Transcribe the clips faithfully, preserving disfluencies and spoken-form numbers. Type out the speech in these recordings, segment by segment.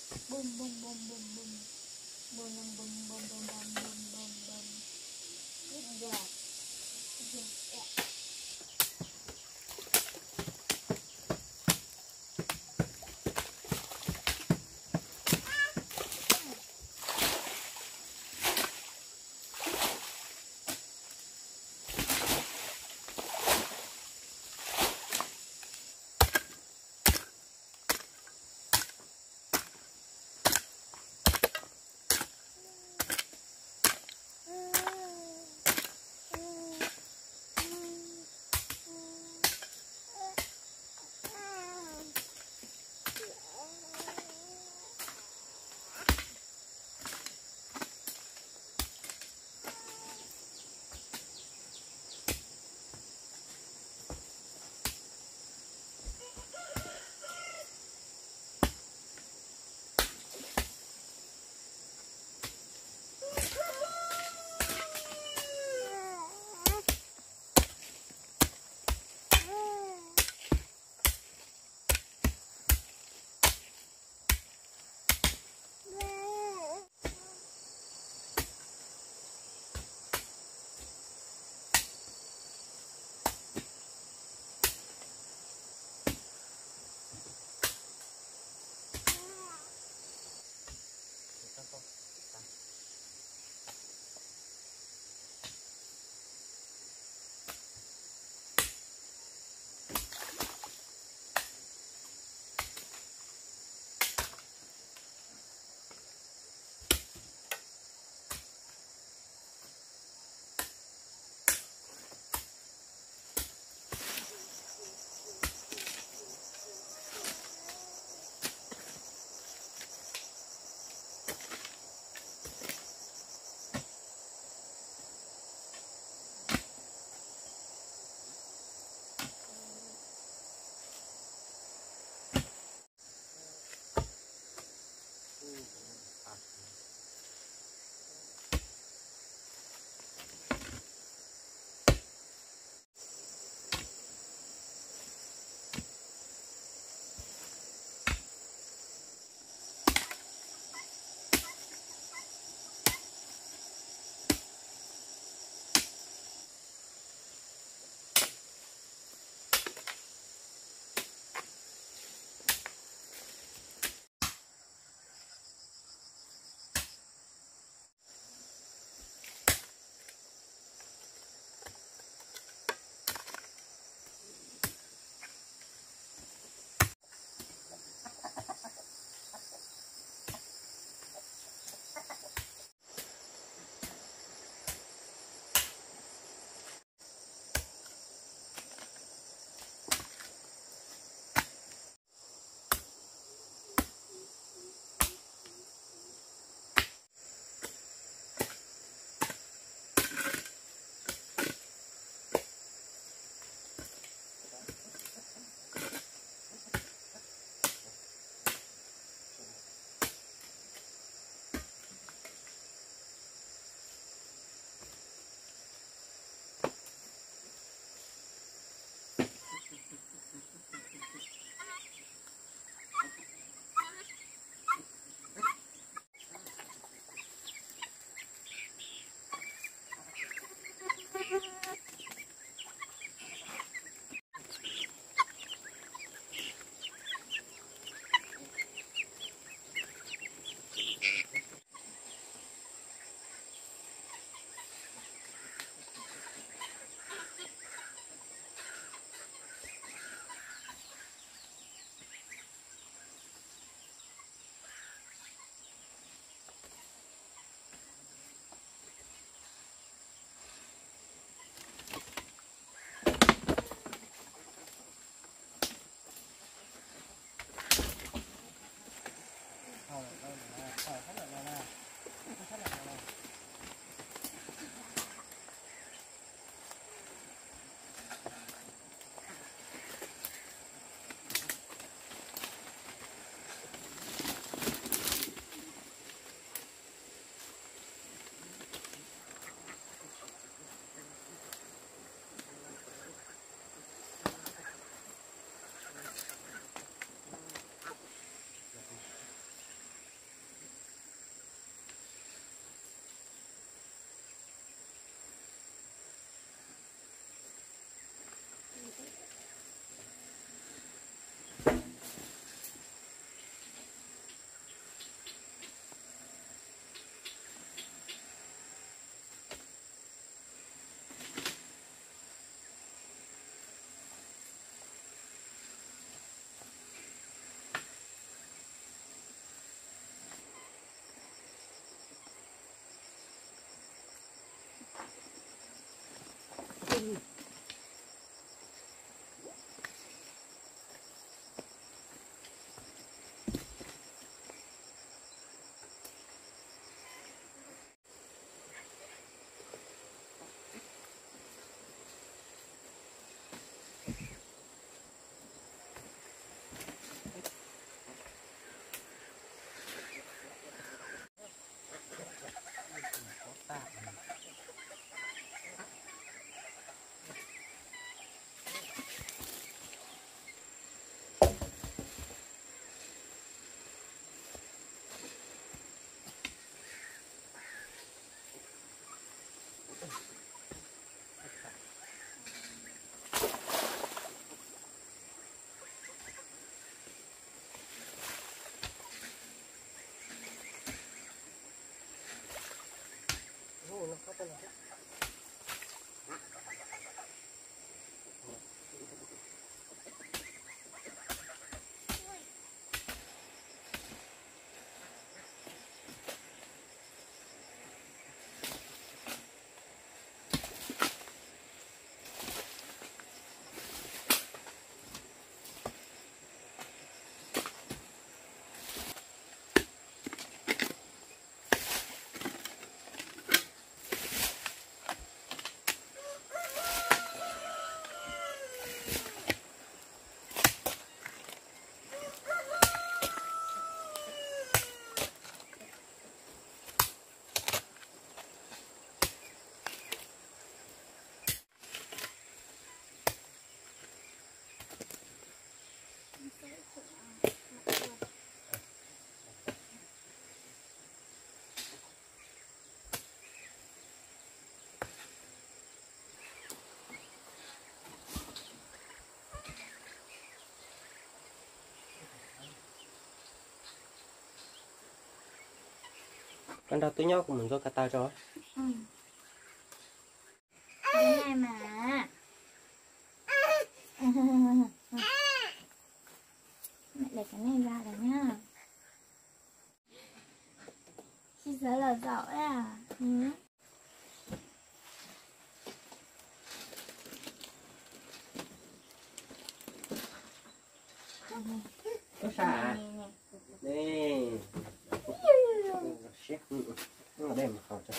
Boom boom boom boom boom. Boom boom boom boom boom boom boom boom boom. Good job. Good job. Yeah. Con đào túi nhau của mình có cả tao cho. Ừ. Cái này mà. Mẹ để cái này ra đấy nhá. Chị rất là giỏi à. Ừ. Có xa à? Đây. Shit. Nó đem mà khỏi cho.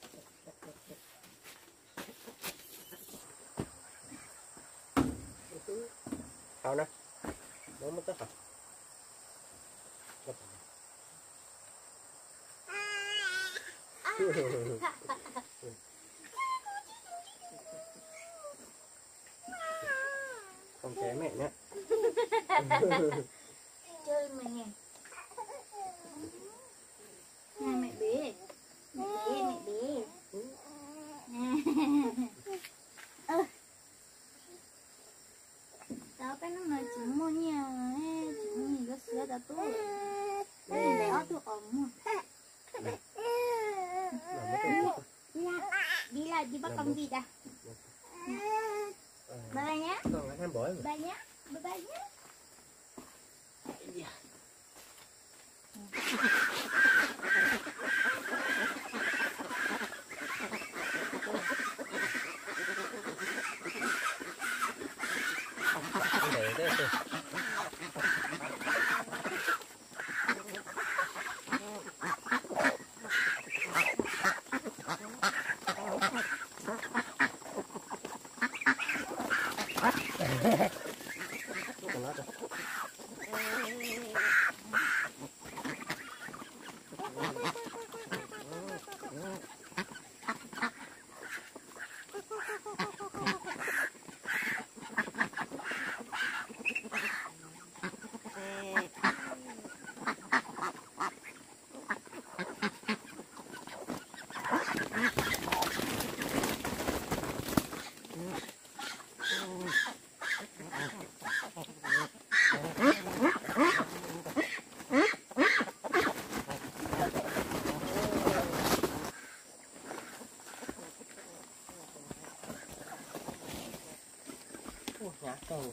Khao nè. Nó mất tất hả? Không chế mẹ nhé. Chơi mày nè. Nè mẹ bé. Mẹ bé, mẹ bé. Ơ. Tao cái nó nói chúng mua nhà, chúng mình có sữa đã tốt. Đây là bé tụi ống. Đi lại đi bắt con vịt à. Bye bye nhá. Con ăn bổi mà. Bye nhá. Bye bye nhá. Để đấy thôi. Nhá cầu.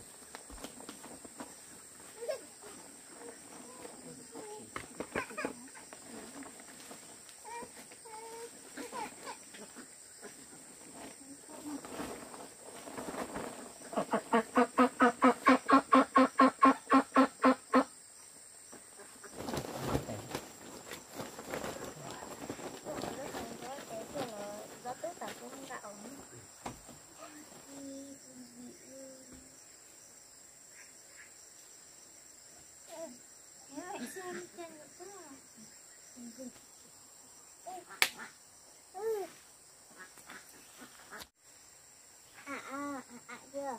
À à à chưa.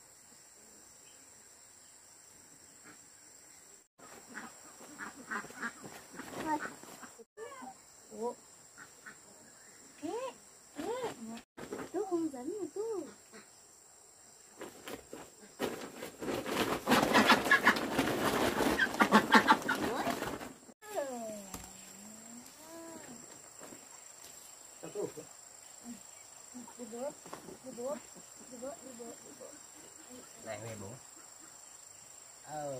Ủa. Thế, thế. Tôi không dẫn mà tôi. Đi bước, đi bước, đi bước, đi bước, đi bước. Này về bố. Ờ.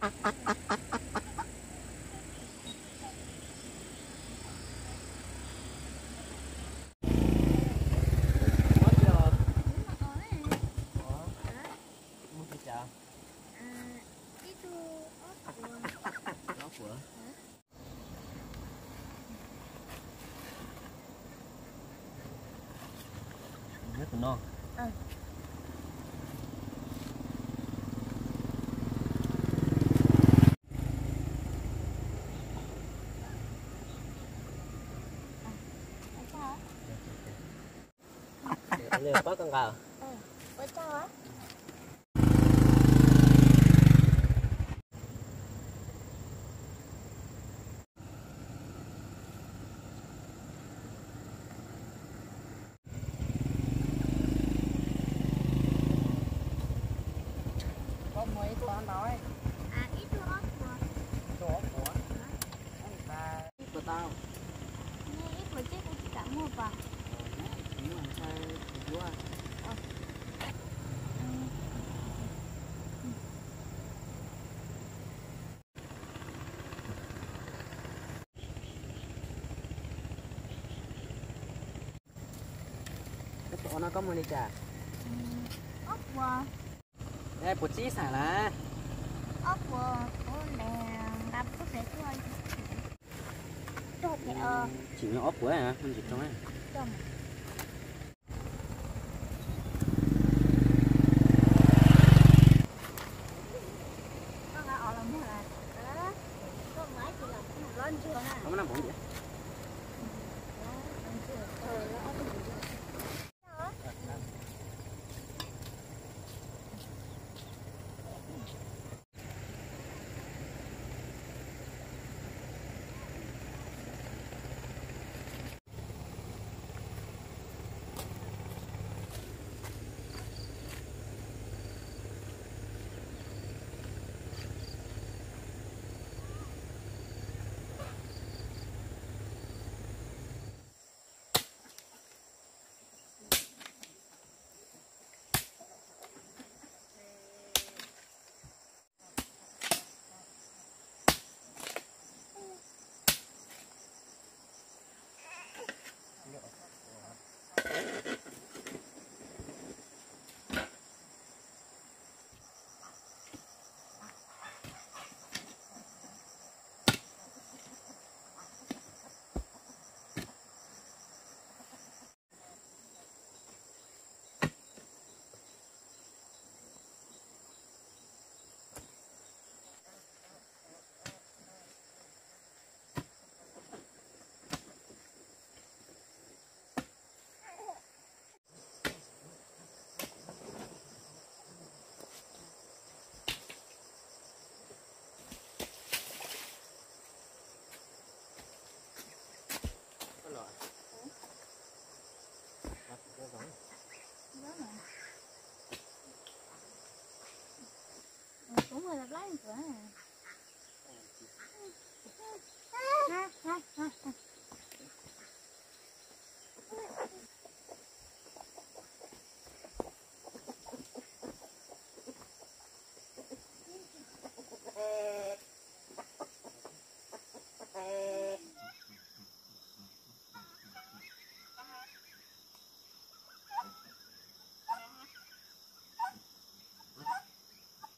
Mất chưa? Ủa, Ủa? Mua gì chợ? à, itu opor. Nó của rất là non. Ừ. Liều có con gà. Ừ. Ủa sao á? Có mấy con nói. À, itu opor. Chỗ của anh ta của tao. Ini itu cik aku tak mau apa. Nhưng mà sao chúa cái chỗ nó có money trả. Opor. Đây bột chí xả là Opor. Oh, đèn đập có thể thôi. Cho thì ờ chỉ nó ốp của hả? Không chỉ trong ấy. chồng. Nó đã ở làm là đó. Có máy chỉ là lên chưa nè. Không có nằm bụng vậy. Cũng hơi là lái nữa. Ha ha ha.